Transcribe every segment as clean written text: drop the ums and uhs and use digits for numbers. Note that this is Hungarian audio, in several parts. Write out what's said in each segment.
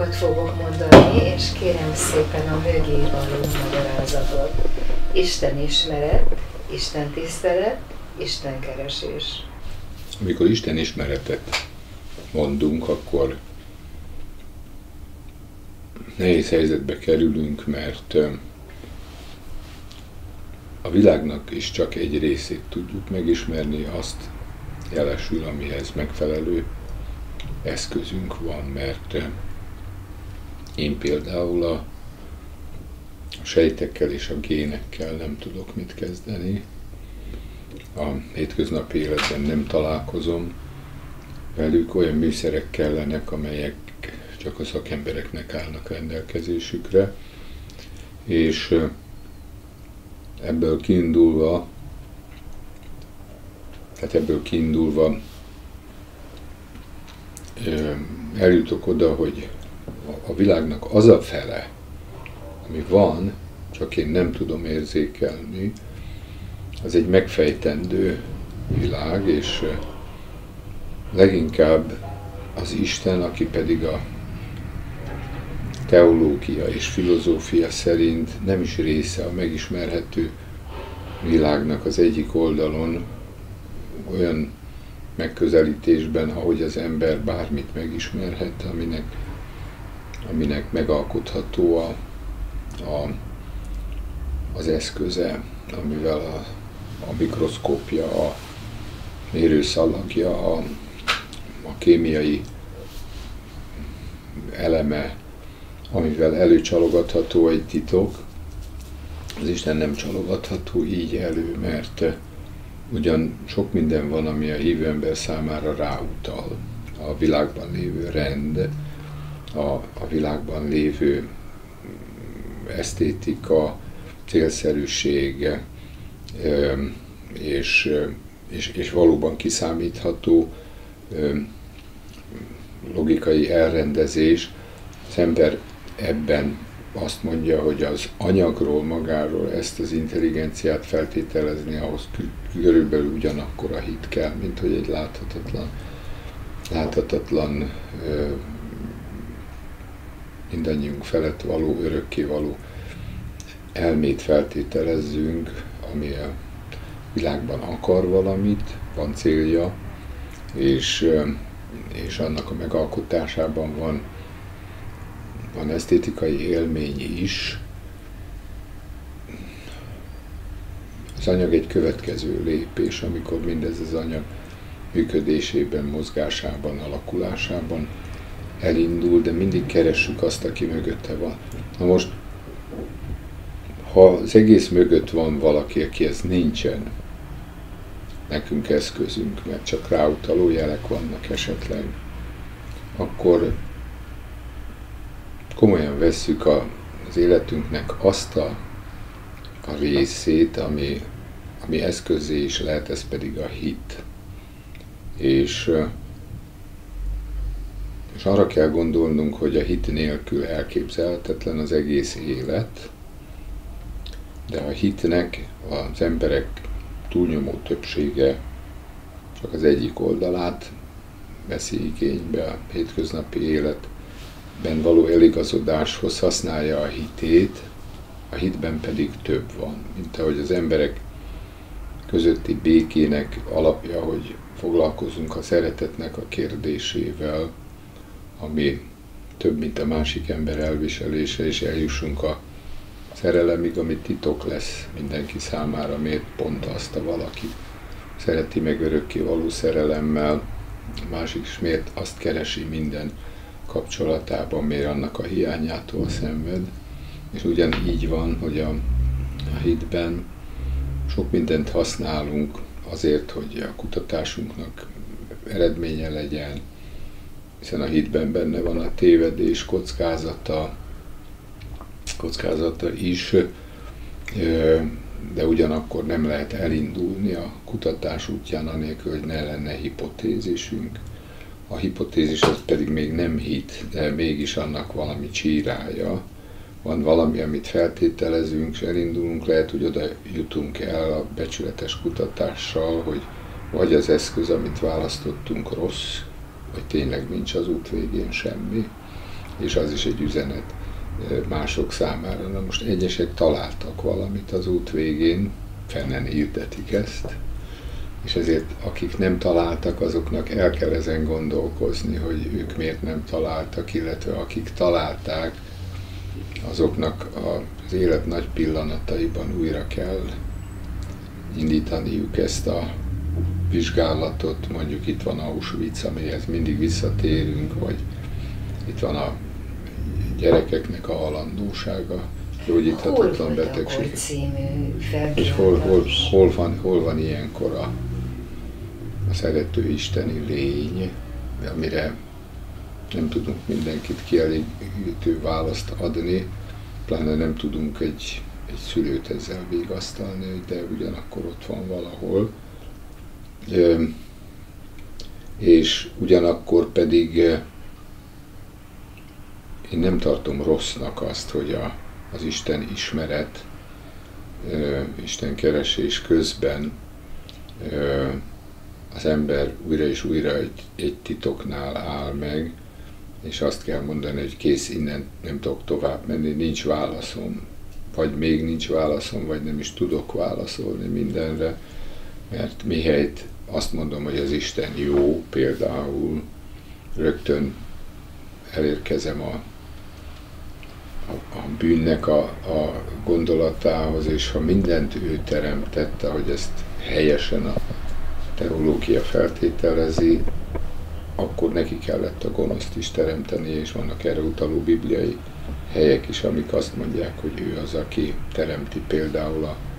dolgot fogok mondani, és kérem szépen a mögé való magyarázatot. Isten ismeret, Isten tisztelet, Isten keresés. Amikor Isten ismeretet mondunk, akkor nehéz helyzetbe kerülünk, mert a világnak is csak egy részét tudjuk megismerni, azt jelesül, amihez megfelelő eszközünk van, mert én például a sejtekkel és a génekkel nem tudok mit kezdeni. A hétköznapi életben nem találkozom velük, olyan műszerek kellenek, amelyek csak a szakembereknek állnak rendelkezésükre, és ebből kiindulva eljutok oda, hogy a világnak az a fele, ami van, csak én nem tudom érzékelni, az egy megfejtendő világ, és leginkább az Isten, aki pedig a teológia és filozófia szerint nem is része a megismerhető világnak az egyik oldalon, olyan megközelítésben, ahogy az ember bármit megismerhet, aminek megalkotható az eszköze, amivel a mikroszkópja, a mérőszalagja, a kémiai eleme, amivel előcsalogatható egy titok. Az Isten nem csalogatható így elő, mert ugyan sok minden van, ami a hívő ember számára ráutal. A világban lévő rend, a világban lévő esztétika, célszerűség, és valóban kiszámítható logikai elrendezés. Az ember ebben azt mondja, hogy az anyagról magáról ezt az intelligenciát feltételezni, ahhoz körülbelül ugyanakkor a hit kell, mint hogy egy láthatatlan mindannyiunk felett való, örökké való elmét feltételezzünk, ami a világban akar valamit, van célja, és annak a megalkotásában van esztétikai élmény is. Az anyag egy következő lépés, amikor mindez az anyag működésében, mozgásában, alakulásában elindul, de mindig keressük azt, aki mögötte van. Na most, ha az egész mögött van valaki, akihez nincsen nekünk eszközünk, mert csak ráutaló jelek vannak esetleg, akkor komolyan vesszük az életünknek azt a részét, ami eszközé is lehet, ez pedig a hit. És arra kell gondolnunk, hogy a hit nélkül elképzelhetetlen az egész élet, de a hitnek az emberek túlnyomó többsége csak az egyik oldalát veszi igénybe, a hétköznapi életben való eligazodáshoz használja a hitét, a hitben pedig több van, mint ahogy az emberek közötti békének alapja, hogy foglalkozunk a szeretetnek a kérdésével, ami több, mint a másik ember elviselése, és eljussunk a szerelemig, ami titok lesz mindenki számára, miért pont azt a valaki szereti meg örökké való szerelemmel, a másik is miért azt keresi minden kapcsolatában, miért annak a hiányától szenved. És ugyanígy van, hogy a hitben sok mindent használunk azért, hogy a kutatásunknak eredménye legyen, hiszen a hitben benne van a tévedés kockázata is, de ugyanakkor nem lehet elindulni a kutatás útján anélkül, hogy ne lenne hipotézisünk. A hipotézis az pedig még nem hit, de mégis annak valami csírája. Van valami, amit feltételezünk, és elindulunk, lehet, hogy oda jutunk el a becsületes kutatással, hogy vagy az eszköz, amit választottunk rossz, vagy tényleg nincs az út végén semmi. és az is egy üzenet mások számára. Na most egyesek találtak valamit az út végén, fennen hirdetik ezt, és ezért akik nem találtak, azoknak el kell ezen gondolkozni, hogy ők miért nem találtak, illetve akik találták, azoknak az élet nagy pillanataiban újra kell indítaniuk ezt a vizsgálatot. Mondjuk itt van Auschwitz, amihez mindig visszatérünk, vagy itt van a gyerekeknek a halandósága, gyógyíthatatlan betegség. És hol van ilyenkor a szerető isteni lény, amire nem tudunk mindenkit kielégítő választ adni, pláne nem tudunk egy szülőt ezzel vigasztalni, de ugyanakkor ott van valahol. És ugyanakkor pedig én nem tartom rossznak azt, hogy az Isten ismeret, Isten keresés közben az ember újra és újra egy titoknál áll meg, és azt kell mondani, hogy kész, innen nem tudok tovább menni, nincs válaszom, vagy még nincs válaszom, vagy nem is tudok válaszolni mindenre, mert mihelyt azt mondom, hogy az Isten jó, például rögtön elérkezem a bűnnek a gondolatához, és ha mindent ő teremtette, hogy ezt helyesen a teológia feltételezi, akkor neki kellett a gonoszt is teremteni, és vannak erre utaló bibliai helyek is, amik azt mondják, hogy ő az, aki teremti például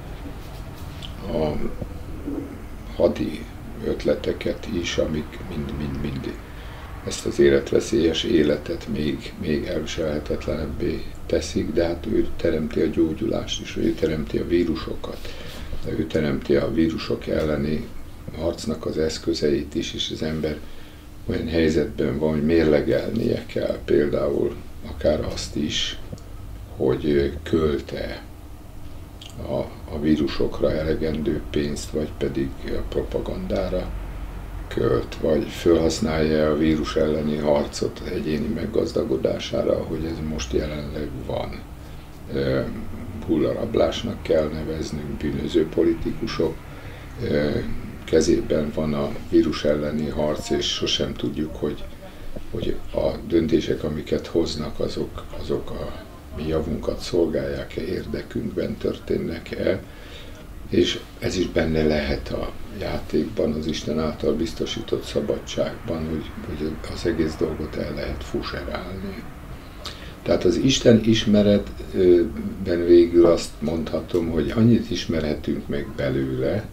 a hadi ötleteket is, amik mind ezt az életveszélyes életet még elviselhetetlenebbé teszik, de hát ő teremti a gyógyulást is, ő teremti a vírusokat, de ő teremti a vírusok elleni harcnak az eszközeit is, és az ember olyan helyzetben van, hogy mérlegelnie kell például akár azt is, hogy költ-e a vírusokra elegendő pénzt, vagy pedig a propagandára költ, vagy felhasználja a vírus elleni harcot egyéni meggazdagodására, ahogy ez most jelenleg van. Hullarablásnak kell neveznünk, bűnöző politikusok kezében van a vírus elleni harc, és sosem tudjuk, hogy a döntések, amiket hoznak, azok a mi javunkat szolgálják-e, érdekünkben történnek-e, és ez is benne lehet a játékban, az Isten által biztosított szabadságban, hogy az egész dolgot el lehet fuserálni. Tehát az Isten ismeretben végül azt mondhatom, hogy annyit ismerhetünk meg belőle,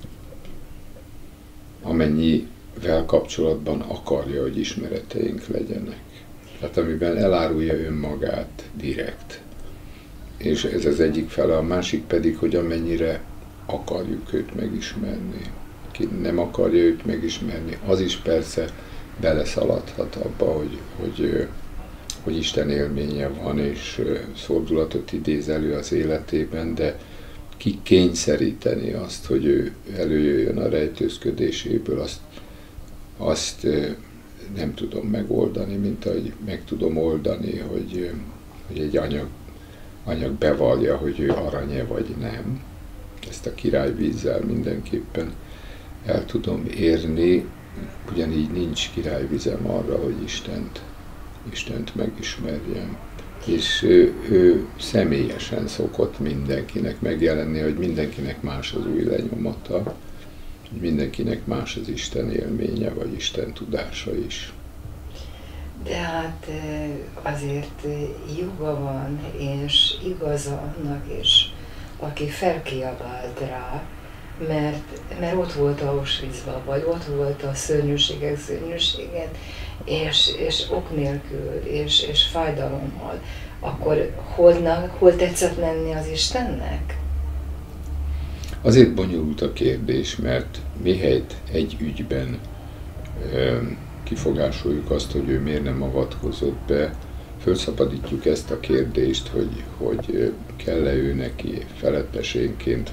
amennyivel kapcsolatban akarja, hogy ismereteink legyenek. Tehát amiben elárulja önmagát direkt. És ez az egyik fele, a másik pedig, hogy amennyire akarjuk őt megismerni. Ki nem akarja őt megismerni, az is persze beleszaladhat abba, hogy Isten élménye van, és szordulatot idéz elő az életében, de ki kényszeríteni azt, hogy ő előjöjjön a rejtőzködéséből, azt nem tudom megoldani, mint ahogy meg tudom oldani, hogy egy anyag bevallja, hogy ő arany-e vagy nem. Ezt a királyvízzel mindenképpen el tudom érni, ugyanígy nincs királyvizem arra, hogy Istent megismerjem. És ő személyesen szokott mindenkinek megjelenni, hogy mindenkinek más az új lenyomata, hogy mindenkinek más az Isten élménye, vagy Isten tudása is. De hát azért joga van, és igaza annak is, aki felkiabált rá, mert ott volt Auschwitzban, vagy ott volt a szörnyűségek szörnyűségen, és ok nélkül, és fájdalommal, akkor hol tetszett lenni az Istennek? Azért bonyolult a kérdés, mert mihelyt egy ügyben kifogásoljuk azt, hogy ő miért nem avatkozott be, fölszabadítjuk ezt a kérdést, hogy kell-e ő neki felettesénként,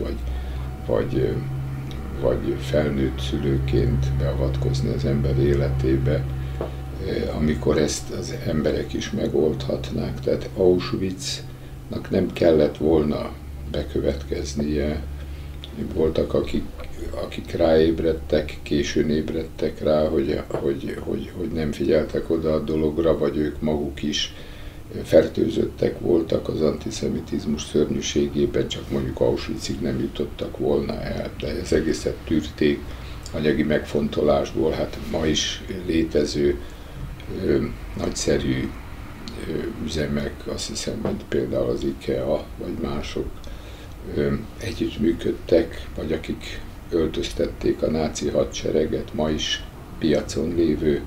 vagy felnőtt szülőként beavatkozni az ember életébe. amikor ezt az emberek is megoldhatnák. Tehát Auschwitznak nem kellett volna bekövetkeznie. Voltak, akik ráébredtek, későn ébredtek rá, hogy nem figyeltek oda a dologra, vagy ők maguk is fertőzöttek voltak az antiszemitizmus szörnyűségében, csak mondjuk Auschwitzig nem jutottak volna el. De az egészet tűrték anyagi megfontolásból. Hát ma is létező nagyszerű üzemek, azt hiszem, mint például az IKEA, vagy mások együttműködtek, vagy akik öltöztették a náci hadsereget, ma is piacon lévő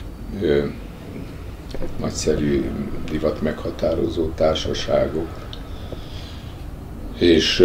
nagyszerű divat meghatározó társaságok. És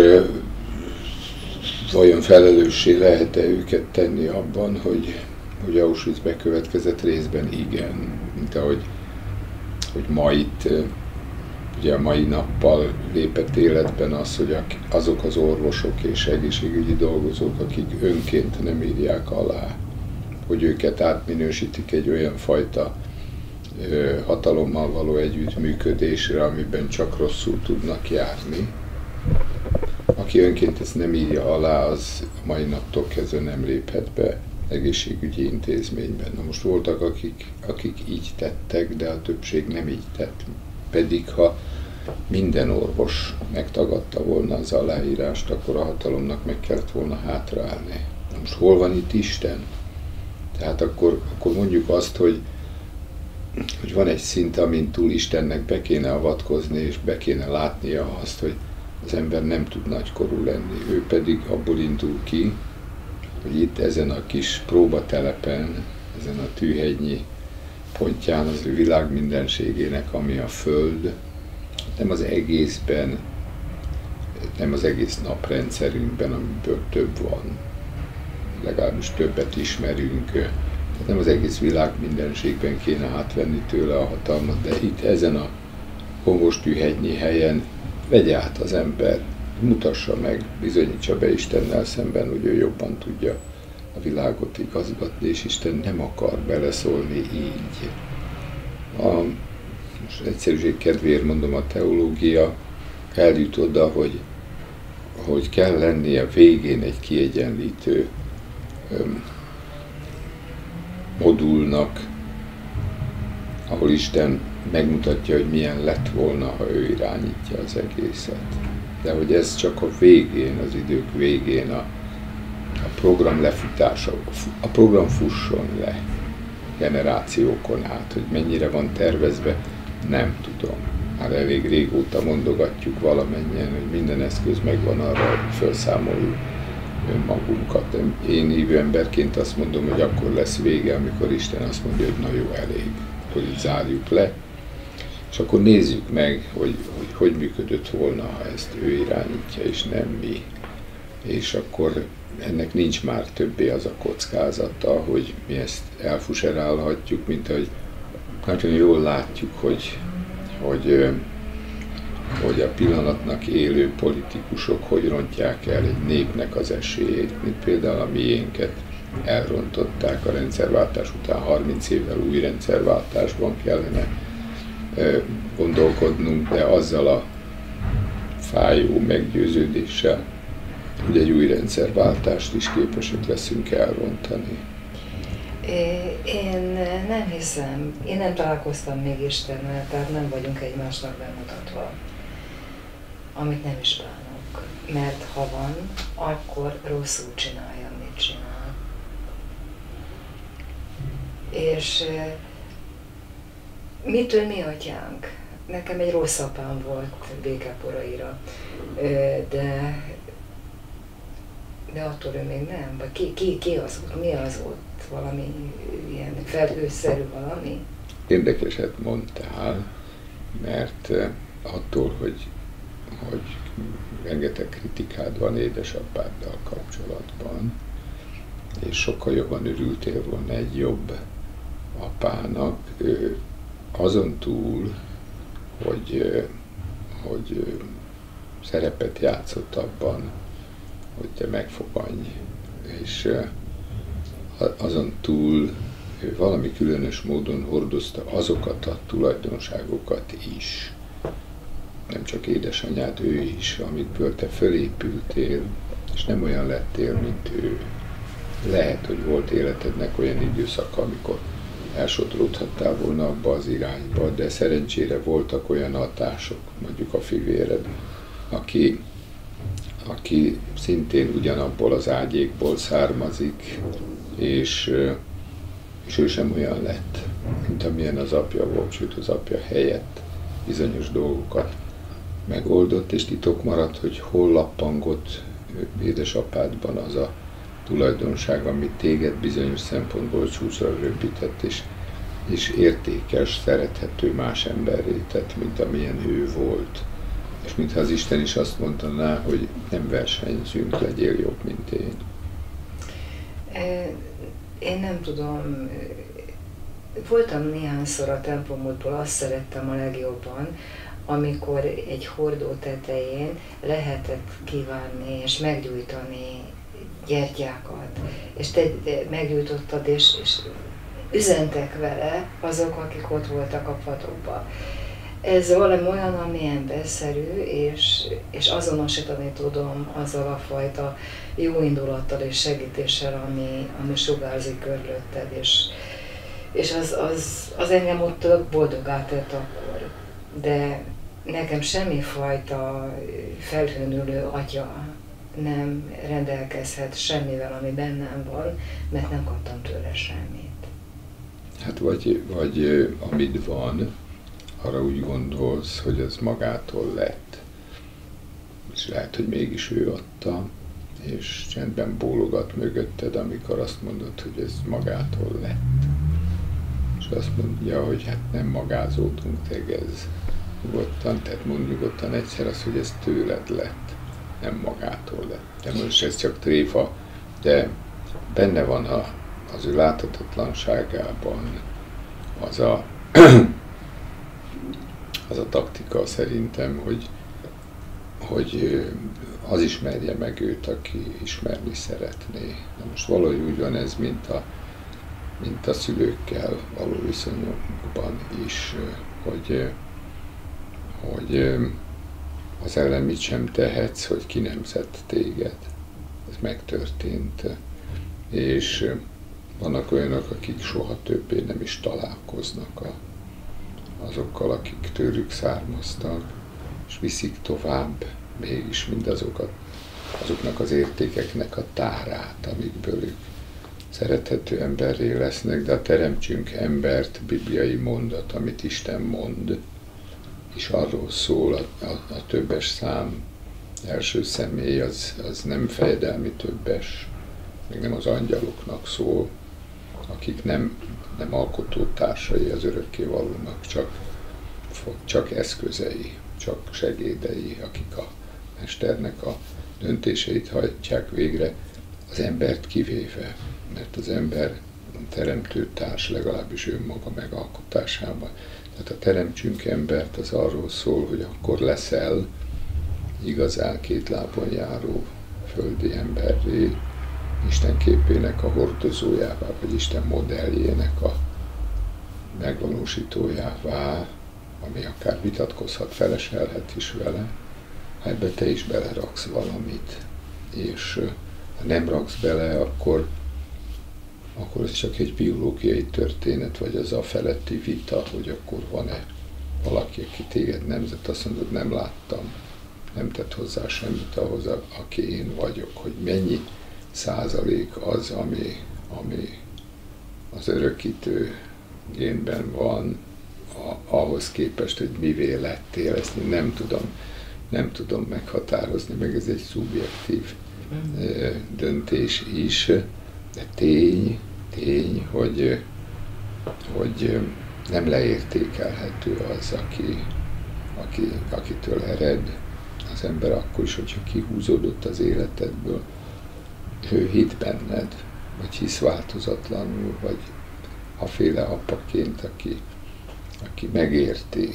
vajon felelőssé lehet-e őket tenni abban, hogy Auschwitz bekövetkezett? Részben igen, mint ahogy ma itt, ugye a mai nappal lépett életben az, hogy azok az orvosok és egészségügyi dolgozók, akik önként nem írják alá, hogy őket átminősítik egy olyan fajta hatalommal való együttműködésre, amiben csak rosszul tudnak járni. Aki önként ezt nem írja alá, az a mai naptól kezdve nem léphet be egészségügyi intézményben. Na most voltak, akik így tettek, de a többség nem így tett. Pedig ha minden orvos megtagadta volna az aláírást, akkor a hatalomnak meg kellett volna hátraállni. Na most hol van itt Isten? Tehát akkor mondjuk azt, hogy van egy szint, amin túl Istennek be kéne avatkozni, és be kéne látnia azt, hogy az ember nem tud nagykorú lenni. Ő pedig abból indul ki, hogy itt ezen a kis próbatelepen, ezen a Tűhegynyi pontján az ő világ mindenségének, ami a Föld, nem az egészben, nem az egész naprendszerünkben, amiből több van, legalábbis többet ismerünk, tehát nem az egész világ mindenségben kéne átvenni tőle a hatalmat, de itt ezen a Hongos-Tűhegynyi helyen vegye át az ember, mutassa meg, bizonyítsa be Istennel szemben, hogy ő jobban tudja a világot igazgatni, és Isten nem akar beleszólni így. Most egyszerűség kedvéért mondom, a teológia eljut oda, hogy kell lennie végén egy kiegyenlítő modulnak, ahol Isten megmutatja, hogy milyen lett volna, ha ő irányítja az egészet. De hogy ez csak a végén, az idők végén a program lefutása, a program fusson le generációkon át, hogy mennyire van tervezve, nem tudom. Már elég régóta mondogatjuk valamennyien, hogy minden eszköz megvan arra, hogy felszámoljuk önmagunkat. Én hívő emberként azt mondom, hogy akkor lesz vége, amikor Isten azt mondja, hogy na jó, elég, akkor így zárjuk le, és akkor nézzük meg, hogy működött volna, ha ezt ő irányítja, és nem mi. És akkor ennek nincs már többé az a kockázata, hogy mi ezt elfuserálhatjuk, mint ahogy nagyon jól látjuk, hogy a pillanatnak élő politikusok hogy rontják el egy népnek az esélyét, mint például a miénket elrontották a rendszerváltás után. 30 évvel új rendszerváltásban kellene gondolkodnunk, de azzal a fájó meggyőződéssel, hogy egy új rendszerváltást is képesek leszünk elrontani. Én nem hiszem, én nem találkoztam még Istennel, tehát nem vagyunk egymásnak bemutatva, amit nem is bánok, mert ha van, akkor rosszul csinálja, amit csinál. És mitől mi atyánk? Nekem egy rossz apám volt békeporaira, de attól ő még nem. Vagy ki az volt? Mi az volt? Valami ilyen felhőszerű valami? Érdekeset mondtál, mert attól, hogy rengeteg kritikád van édesapáddal kapcsolatban, és sokkal jobban örültél volna egy jobb apának, azon túl, hogy szerepet játszott abban, hogy te megfogadj, és azon túl ő valami különös módon hordozta azokat a tulajdonságokat is, nem csak édesanyád, ő is, amikből te fölépültél, és nem olyan lettél, mint ő. Lehet, hogy volt életednek olyan időszaka, amikor elsodródhattál volna abba az irányba, de szerencsére voltak olyan hatások, mondjuk a fivéred, aki szintén ugyanabból az ágyékból származik, és ő sem olyan lett, mint amilyen az apja volt, sőt az apja helyett bizonyos dolgokat megoldott, és titok maradt, hogy hol lappangott édesapádban az a tulajdonság, amit téged bizonyos szempontból csúcsra röpített, és értékes, szerethető más emberré tett, mint amilyen ő volt. És mintha az Isten is azt mondaná, hogy nem versenyzünk, legyél jobb, mint én. Én nem tudom, voltam néhányszor a templomodból, azt szerettem a legjobban, amikor egy hordó tetején lehetett kívánni és meggyújtani gyertyákat, és te meggyújtottad, és üzentek vele azok, akik ott voltak a padokban. Ez valami olyan, ami emberszerű, és azonosítani tudom azzal a fajta jó indulattal és segítéssel, ami sugárzik körülötted, és az engem ott boldoggá tett akkor. De nekem semmifajta felhőnülő atya nem rendelkezhet semmivel, ami bennem van, mert nem kaptam tőle semmit. Hát vagy amit van, arra úgy gondolsz, hogy ez magától lett. És lehet, hogy mégis ő adta, és csendben bólogat mögötted, amikor azt mondod, hogy ez magától lett. És azt mondja, hogy hát nem magázódunk, ez nyugodtan, tehát mondd nyugodtan egyszer azt, hogy ez tőled lett, nem magától lett. De most ez csak tréfa, de benne van az ő láthatatlanságában az a taktika szerintem, hogy az ismerje meg őt, aki ismerni szeretné. Na most valahogy úgy van ez, mint a szülőkkel való viszonyokban is, hogy az ellen mit sem tehetsz, hogy kinemzett téged. Ez megtörtént. És vannak olyanok, akik soha többé nem is találkoznak azokkal, akik tőlük származtak, és viszik tovább mégis azoknak az értékeknek a tárát, amikből ők szerethető emberré lesznek, de a teremtsünk embert bibliai mondat, amit Isten mond, és arról szól a többes szám első személy, az nem fejedelmi többes, még nem az angyaloknak szól, akik nem alkotótársai az örökkévalónak, csak eszközei, csak segédei, akik a mesternek a döntéseit hajtják végre, az embert kivéve, mert az ember teremtő társ, legalábbis önmaga megalkotásában. Tehát a teremtsünk embert az arról szól, hogy akkor leszel igazán két lábon járó földi emberré, Isten képének a hordozójává, vagy Isten modelljének a megvalósítójává, ami akár vitatkozhat, feleselhet is vele, ha ebbe te is beleraksz valamit. És ha nem raksz bele, akkor ez csak egy biológiai történet, vagy az a feletti vita, hogy akkor van-e valaki, aki téged nemzet, azt mondod, nem láttam, nem tett hozzá semmit ahhoz, aki én vagyok, hogy mennyi százalék az, ami az örökítő génben van, ahhoz képest, hogy mivé lettél, ezt én nem tudom meghatározni, meg ez egy szubjektív döntés is, de tény, hogy nem leértékelhető az, akitől ered az ember akkor is, hogyha kihúzódott az életedből, ő hitt benned, vagy hisz változatlanul, vagy aféle apaként, aki megérti,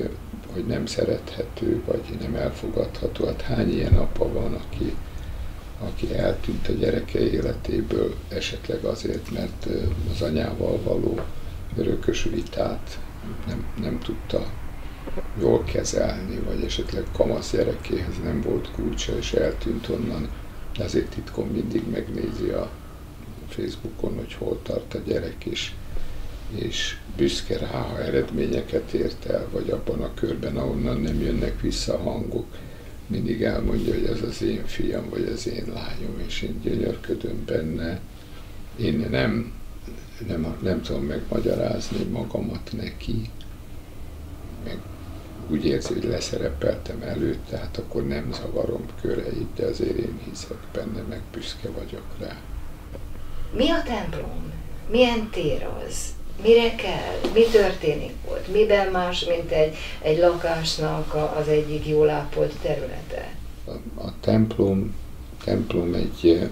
hogy nem szerethető, vagy nem elfogadható. Hát hány ilyen apa van, aki eltűnt a gyereke életéből, esetleg azért, mert az anyával való örökös vitát nem tudta jól kezelni, vagy esetleg kamasz gyerekéhez nem volt kulcsa, és eltűnt onnan, de azért titkon mindig megnézi a Facebookon, hogy hol tart a gyerek, és büszke rá, ha eredményeket ért el, vagy abban a körben, ahonnan nem jönnek vissza a hangok, mindig elmondja, hogy ez az én fiam, vagy az én lányom, és én gyönyörködöm benne. Én nem tudom megmagyarázni magamat neki, meg úgy érzi, hogy leszerepeltem előtt, tehát akkor nem zavarom köreit, de azért én hiszek benne, meg büszke vagyok rá. Mi a templom? Milyen tér az? Mire kell? Mi történik ott? Miben más, mint egy lakásnak az egyik jól ápolt területe? A templom egy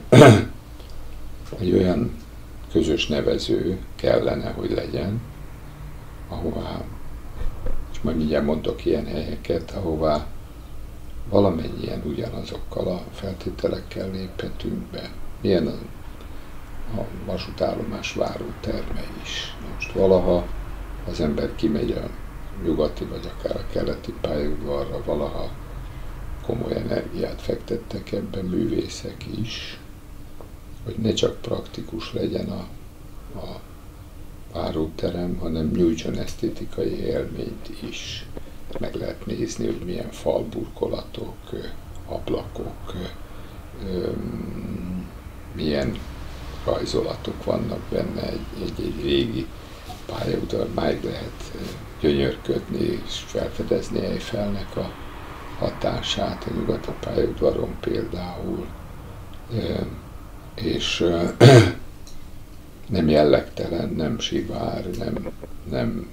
olyan közös nevező kellene, hogy legyen, ahová, és majd mindjárt mondok ilyen helyeket, ahová valamennyien ugyanazokkal a feltételekkel léphetünk be. Milyen a vasútállomás váróterme is. Most valaha az ember kimegy a nyugati vagy akár a keleti pályaudvarra, valaha komoly energiát fektettek ebbe művészek is, hogy ne csak praktikus legyen a váróterem, hanem nyújtson esztétikai élményt is. Meg lehet nézni, hogy milyen falburkolatok, ablakok, milyen rajzolatok vannak benne, egy régi pályaudvar, máig lehet gyönyörködni és felfedezni Eiffel-nek a hatását a nyugati pályaudvaron például, és nem jellegtelen, nem sivár, nem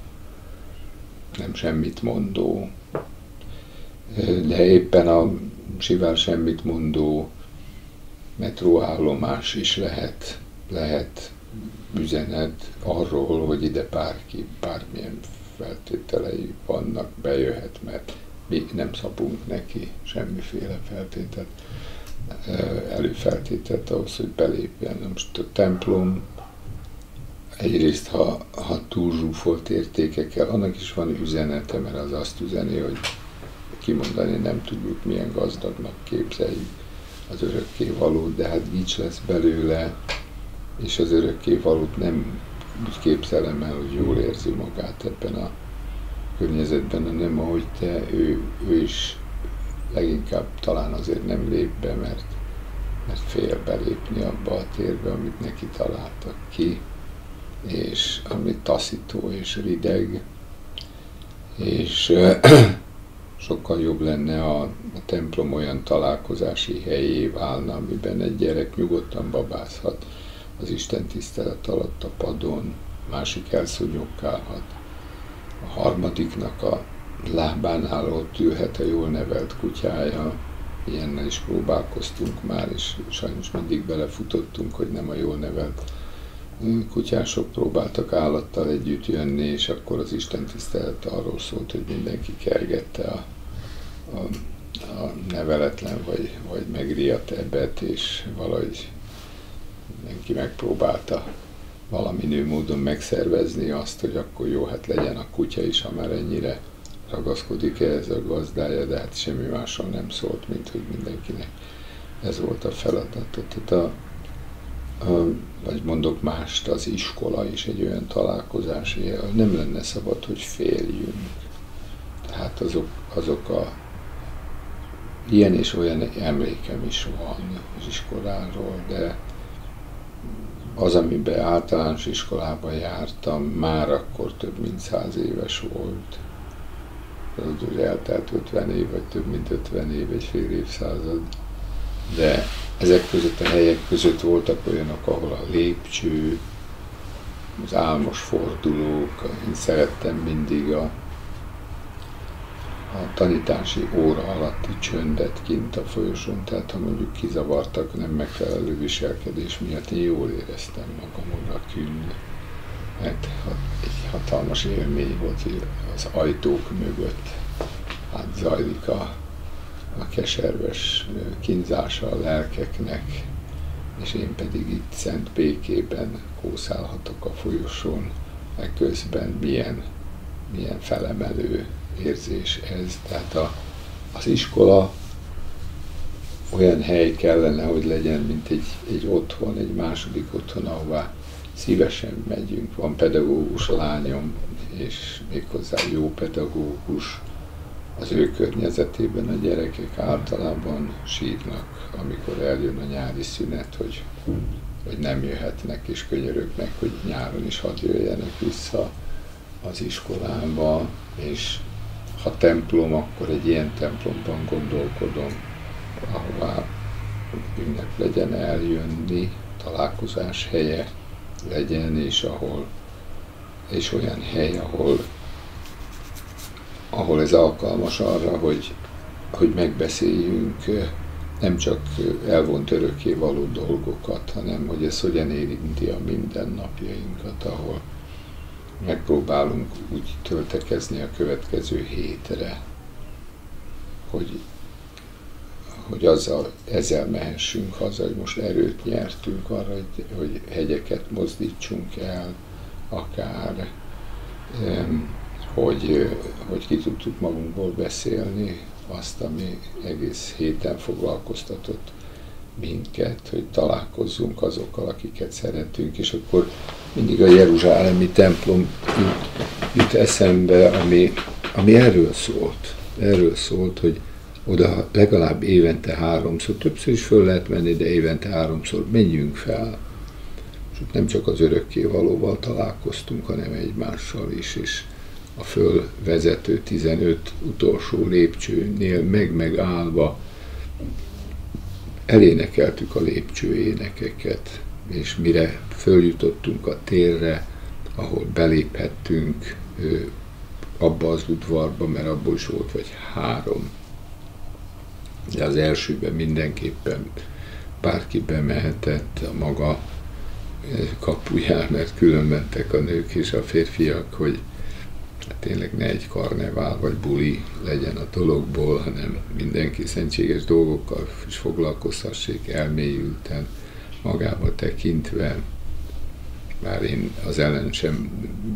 semmit mondó, de éppen a sivár semmit mondó metróállomás is lehet üzenet arról, hogy ide bárki, bármilyen feltételei vannak, bejöhet, mert mi nem szabunk neki semmiféle feltételt, előfeltételt ahhoz, hogy belépjen. Most a templom egyrészt, ha túl zsúfolt értékekkel, annak is van üzenete, mert az azt üzeni, hogy kimondani nem tudjuk, milyen gazdagnak képzeljük az örökkévalót, de hát gics lesz belőle, és az örökkévalót nem úgy képzelem el, hogy jól érzi magát ebben a környezetben, hanem ahogy te, ő is leginkább talán azért nem lép be, mert fél belépni abba a térbe, amit neki találtak ki, és ami taszító és rideg, és sokkal jobb lenne, a templom olyan találkozási helyé válna, amiben egy gyerek nyugodtan babázhat az Isten tisztelet alatt a padon, másik elszúnyogkálhat, a harmadiknak a lábánál ott ülhet a jól nevelt kutyája. Ilyennel is próbálkoztunk már, és sajnos mindig belefutottunk, hogy nem a jól nevelt kutyások próbáltak állattal együtt jönni, és akkor az istentisztelet arról szólt, hogy mindenki kergette a neveletlen vagy megriadt ebet, és valahogy mindenki megpróbálta valaminő módon megszervezni azt, hogy akkor jó, hát legyen a kutya is, ha már ennyire ragaszkodik ehhez a gazdája, de hát semmi másról nem szólt, mint hogy mindenkinek ez volt a feladata. Tehát vagy mondok mást, az iskola is egy olyan találkozási hely, nem lenne szabad, hogy féljünk. Tehát azok ilyen és olyan emlékem is van az iskoláról, de az, amiben általános iskolába jártam, már akkor több mint 100 éves volt. Az eltelt 50 év, vagy több mint 50 év, egy fél évszázad. De ezek között a helyek között voltak olyanok, ahol a lépcső, az álmos fordulók, én szerettem mindig a tanítási óra alatti csöndet kint a folyosón, tehát ha mondjuk kizavartak nem megfelelő viselkedés miatt, én jól éreztem magam oda kint, mert egy hatalmas élmény volt, hogy az ajtók mögött zajlik a a keserves kínzása a lelkeknek, és én pedig itt szent békében kószálhatok a folyosón, ekközben milyen felemelő érzés ez. Tehát az iskola olyan hely kellene, hogy legyen, mint egy otthon, egy második otthon, ahová szívesen megyünk. Van pedagógus lányom, és méghozzá jó pedagógus. Az ő környezetében a gyerekek általában sírnak, amikor eljön a nyári szünet, hogy nem jöhetnek, és könyörögnek, hogy nyáron is hadd jöjjenek vissza az iskolába, és ha templom, akkor egy ilyen templomban gondolkodom, ahová ünnep legyen eljönni, találkozás helye legyen, és olyan hely, ahol ez alkalmas arra, hogy megbeszéljünk nem csak elvont örökké való dolgokat, hanem hogy ez hogyan érinti a mindennapjainkat, ahol megpróbálunk úgy töltekezni a következő hétre, hogy ezzel mehessünk haza, hogy most erőt nyertünk arra, hogy hegyeket mozdítsunk el, akár hogy ki tudtuk magunkból beszélni azt, ami egész héten foglalkoztatott minket, hogy találkozzunk azokkal, akiket szeretünk, és akkor mindig a jeruzsálemi templom jut eszembe, ami erről szólt, hogy oda legalább évente 3-szor, többször is föl lehet menni, de évente 3-szor menjünk fel. És ott nem csak az örökkévalóval találkoztunk, hanem egymással is, és a fölvezető 15 utolsó lépcsőnél megállva elénekeltük a lépcsőénekeket, és mire följutottunk a térre, ahol beléphettünk abba az udvarba, mert abból is volt vagy 3. De az elsőben mindenképpen bárki bemehetett a maga kapuján, mert külön mentek a nők és a férfiak, hogy tényleg ne egy karnevál vagy buli legyen a dologból, hanem mindenki szentséges dolgokkal is foglalkozhassék elmélyülten, magába tekintve. Bár én az ellen sem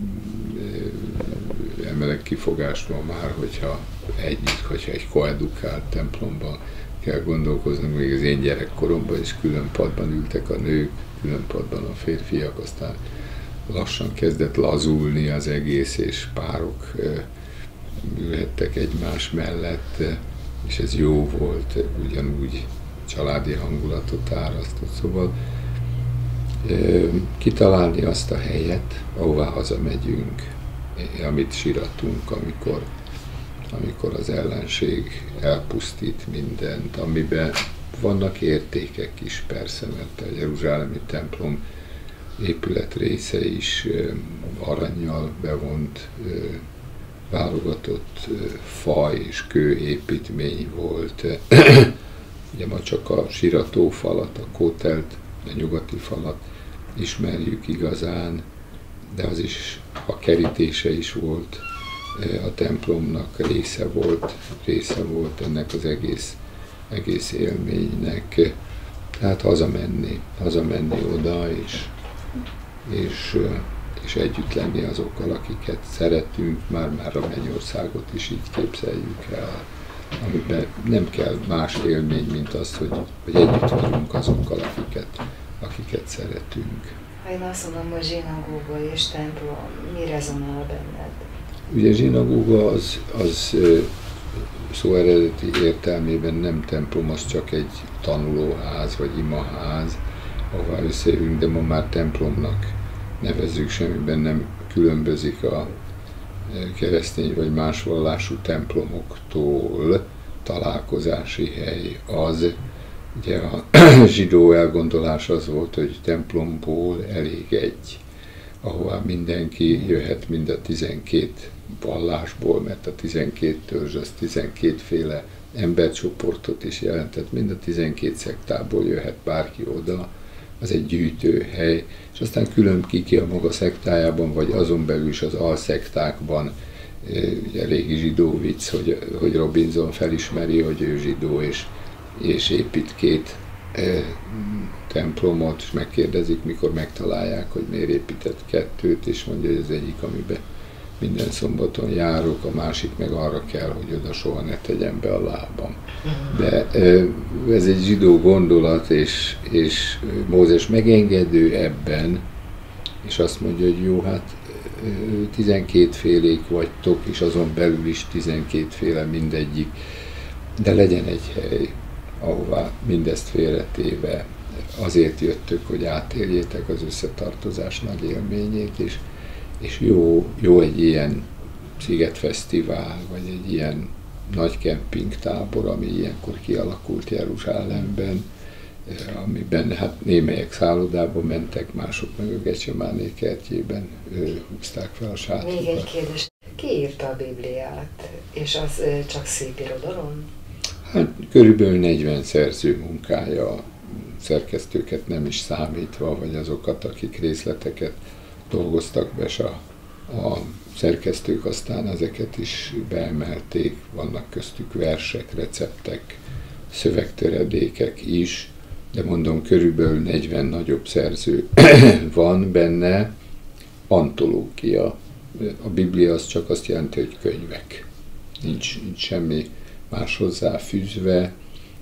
emelek kifogást ma már, hogyha egy koedukált templomban kell gondolkoznunk, még az én gyerekkoromban is külön padban ültek a nők, külön padban a férfiak, aztán lassan kezdett lazulni az egész, és párok ülhettek egymás mellett, és ez jó volt, ugyanúgy családi hangulatot árasztott. Szóval kitalálni azt a helyet, ahová hazamegyünk, amit síratunk, amikor az ellenség elpusztít mindent, amiben vannak értékek is persze, mert a jeruzsálemi templom épület része is arannyal bevont, válogatott fa és kő építmény volt. Ugye ma csak a siratófalat, a kótelt, a nyugati falat ismerjük igazán, de az is, a kerítése is volt a templomnak, része volt ennek az egész élménynek. Tehát hazamenni oda, és együtt lenni azokkal, akiket szeretünk, már a mennyországot is így képzeljük el, amiben nem kell más élmény, mint az, hogy együtt vagyunk azokkal, akiket szeretünk. Ha én azt mondom, hogy zsinagóga és templom, mi rezonál benned? Ugye zsinagóga az szó eredeti értelmében nem templom, az csak egy tanulóház vagy imaház, ahová összejövünk, de ma már templomnak nevezzük, semmiben nem különbözik a keresztény vagy más vallású templomoktól. Találkozási hely az, ugye a zsidó elgondolás az volt, hogy templomból elég egy, ahová mindenki jöhet mind a 12 vallásból, mert a 12 törzs az 12 féle embercsoportot is jelentett, mind a 12 szektából jöhet bárki oda, az egy gyűjtőhely, és aztán külön ki a maga szektájában, vagy azon belül is az alszektákban ugye régi zsidó vicc, hogy Robinson felismeri, hogy ő zsidó, és épít két templomot, és megkérdezik, mikor megtalálják, hogy miért épített kettőt, és mondja, hogy az egyik, amiben minden szombaton járok, a másik meg arra kell, hogy oda soha ne tegyem be a lábam. De ez egy zsidó gondolat, és Mózes megengedő ebben, és azt mondja, hogy jó, hát 12 félék vagytok, és azon belül is 12 féle mindegyik, de legyen egy hely, ahová mindezt félretéve azért jöttök, hogy átérjétek az összetartozás nagy élményét, és jó egy ilyen szigetfesztivál, vagy egy ilyen nagy kempingtábor, ami ilyenkor kialakult Jeruzsálemben, amiben hát némelyek szállodában mentek, mások meg a Gecsemáné kertjében húzták fel a sátokat. Még egy kérdés. Ki írta a Bibliát? És az csak szép irodalom? Hát körülbelül 40 szerző munkája, szerkesztőket nem is számítva, vagy azokat, akik részleteket dolgoztak be, a szerkesztők aztán ezeket is beemelték, vannak köztük versek, receptek, szövegtöredékek is, de mondom, körülbelül 40 nagyobb szerző van benne, antológia. A Biblia az csak azt jelenti, hogy könyvek. Nincs semmi más hozzá fűzve.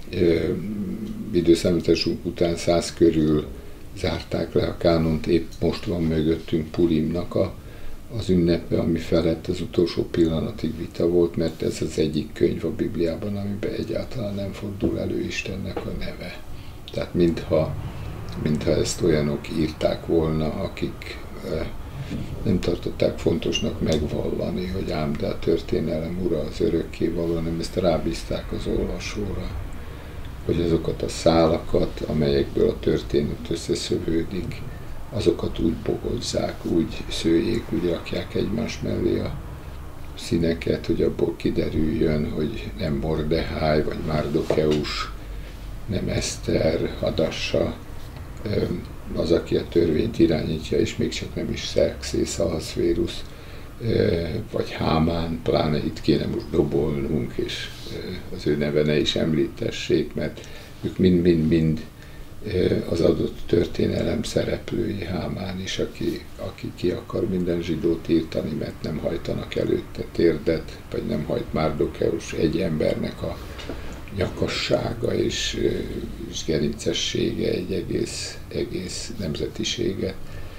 Időszámításunk után 100 körül zárták le a kánont, épp most van mögöttünk Purimnak az ünnepe, ami felett az utolsó pillanatig vita volt, mert ez az egyik könyv a Bibliában, amiben egyáltalán nem fordul elő Istennek a neve. Tehát mintha ezt olyanok írták volna, akik nem tartották fontosnak megvallani, hogy ám de a történelem ura az örökkévaló, hanem ezt rábízták az olvasóra, hogy azokat a szálakat, amelyekből a történet összeszövődik, azokat úgy bogozzák, úgy szőjék, úgy rakják egymás mellé a színeket, hogy abból kiderüljön, hogy nem Mordeháj vagy Márdokeus, nem Eszter, Hadassa, az, aki a törvényt irányítja, és még csak nem is Xerxész, Ahaszvérusz, vagy Hámán, pláne itt kéne most dobolnunk, és az ő neve ne is említessék, mert ők mind az adott történelem szereplői, Hámán is, aki ki akar minden zsidót írtani, mert nem hajtanak előtte térdet, vagy nem hajt Márdokeus egy embernek a nyakassága és gerincessége egy egész nemzetiséget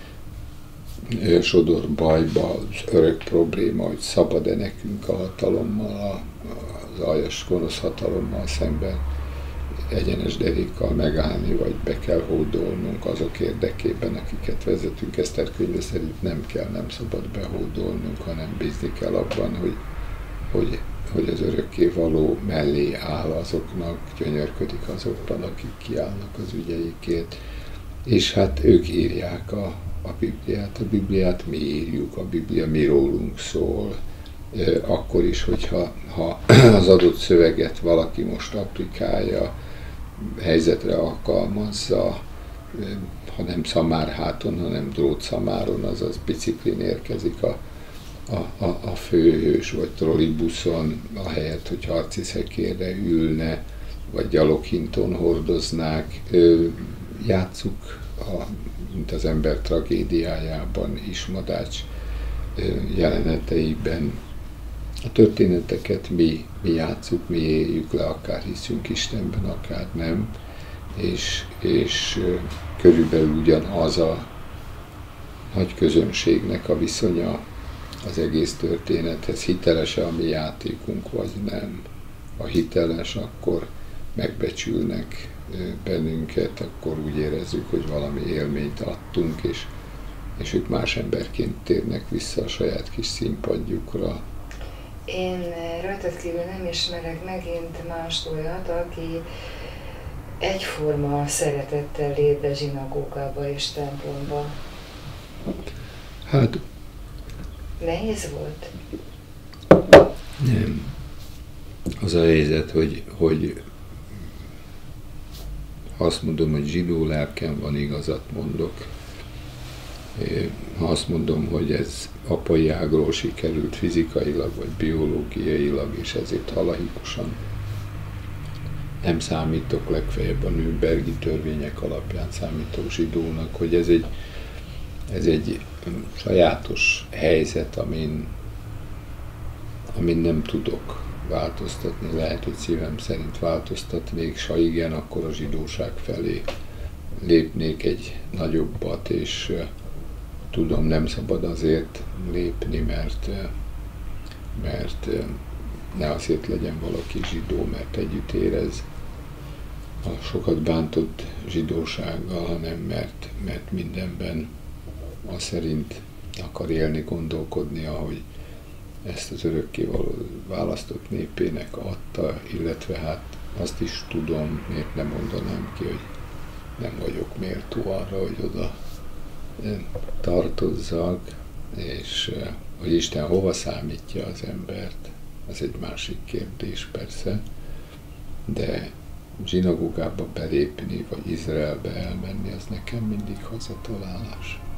sodor bajba, az örök probléma, hogy szabad-e nekünk a hatalommal, az aljas gonosz hatalommal szemben egyenes derékkal megállni, vagy be kell hódolnunk azok érdekében, akiket vezetünk. Eszter könyve szerint nem szabad behódolnunk, hanem bízni kell abban, hogy az örökkévaló mellé áll azoknak, gyönyörködik azokban, akik kiállnak az ügyeikért. És hát ők írják a Bibliát. A Bibliát mi írjuk, a Biblia mi rólunk szól. Akkor is, hogyha az adott szöveget valaki most applikálja, helyzetre alkalmazza, ha nem szamárháton, hanem drótszamáron, azaz biciklin érkezik a főhős, vagy trollibuszon, ahelyett, hogy harci szekérre ülne, vagy gyaloghinton hordoznák. Játsszuk, mint az ember tragédiájában, Ismadács jeleneteiben. A történeteket mi játsszuk, mi éljük le, akár hiszünk Istenben, akár nem, és körülbelül ugyanaz a nagy közönségnek a viszonya az egész történethez. Hiteles-e a mi játékunk, vagy nem? Ha hiteles, akkor megbecsülnek bennünket, akkor úgy érezzük, hogy valami élményt adtunk, és ők más emberként térnek vissza a saját kis színpadjukra. Én rajtad kívül nem ismerek megint mást olyat, aki egyforma szeretettel lép be zsinagógába és templomba. Hát... Nehéz volt? Nem. Az a helyzet, hogy azt mondom, hogy zsidó lelkem van, igazat mondok. Ha azt mondom, hogy ez apai ágról sikerült fizikailag vagy biológiailag, és ezért halahikusan nem számítok, legfeljebb a nürnbergi törvények alapján számítok zsidónak, hogy ez egy sajátos helyzet, amin nem tudok változtatni. Lehet, hogy szívem szerint változtatnék, s ha igen, akkor a zsidóság felé lépnék egy nagyobbat, és tudom, nem szabad azért lépni, mert ne azért legyen valaki zsidó, mert együtt érez a sokat bántott zsidósággal, hanem mert mindenben az szerint akar élni, gondolkodni, ahogy ezt az örökkévaló választott népének adta, illetve hát azt is tudom, miért nem mondanám ki, hogy nem vagyok méltó arra, hogy oda tartozzak, és hogy Isten hova számítja az embert, az egy másik kérdés persze, de zsinagógába belépni, vagy Izraelbe elmenni, az nekem mindig hazatalálás.